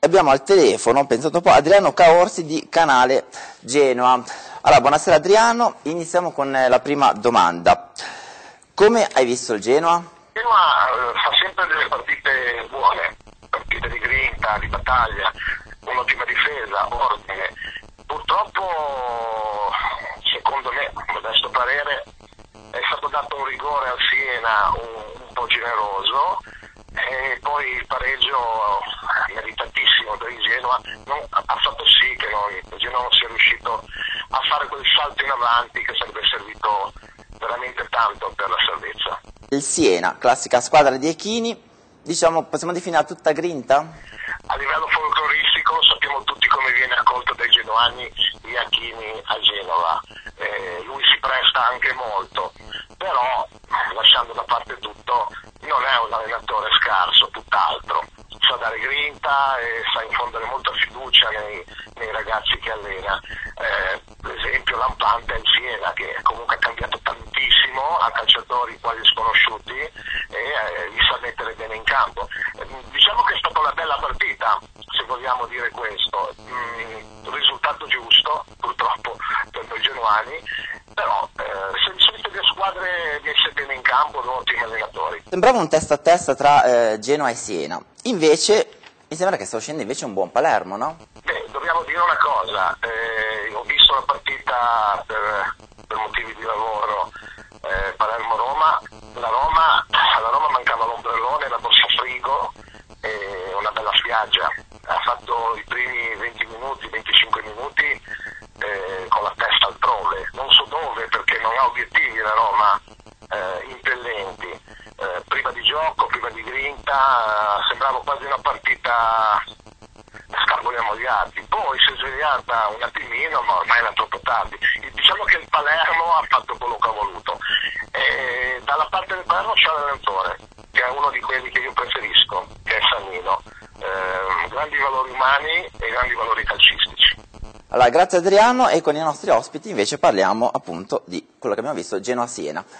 Abbiamo al telefono, pensate un po', Adriano Caorsi di Canale Genoa. Allora, buonasera Adriano, iniziamo con la prima domanda. Come hai visto il Genoa? Genoa fa sempre delle partite buone, partite di grinta, di battaglia, un'ottima difesa, ordine. Purtroppo, secondo me, modesto parere, è stato dato un rigore al Siena un po' generoso e poi il pareggio meritatissimo per il Genoa ha fatto sì che il Genoa non sia riuscito a fare quel salto in avanti che sarebbe servito veramente tanto per la salvezza. Il Siena, classica squadra di Echini, diciamo, possiamo definire tutta grinta? A livello folcloristico sappiamo tutti come viene accolto dai genuani Iachini a Genova, lui si presta anche molto, però lasciando da parte tutto non è un allenatore scarso, tutt'altro, sa dare grinta e sa infondere molta fiducia nei ragazzi che allena. Per esempio lampante è il Siena, che comunque ha cambiato tantissimo, ha calciatori quasi sconosciuti e li sa mettere bene in campo. Diciamo che è stata una bella partita, se vogliamo dire questo, risultato giusto purtroppo per noi genuani, però se di solito le squadre messe bene in campo sono ottimi allenatori. Sembrava un testa a testa tra Genoa e Siena, invece mi sembra che sta uscendo invece un buon Palermo, no? Beh, dobbiamo dire una cosa, ho visto la partita per motivi di lavoro Palermo-Roma, alla Roma mancava l'ombrellone, la borsa frigo e una bella spiaggia. Ha fatto i primi 20 minuti, 25 minuti con la testa altrove, non so dove perché non ha obiettivi la Roma impellenti, priva di gioco, priva di grinta, sembrava quasi una partita scarboli ammogliati. Poi si è svegliata un attimino, ma ormai era troppo tardi. Diciamo che il Palermo ha fatto quello che ha voluto. Dalla parte del Palermo c'è l'allenatore, che è uno di quelli che io preferisco, che è Sannino. Grandi valori umani e grandi valori calcistici. Allora, grazie Adriano, e con i nostri ospiti invece parliamo appunto di quello che abbiamo visto, Genoa-Siena.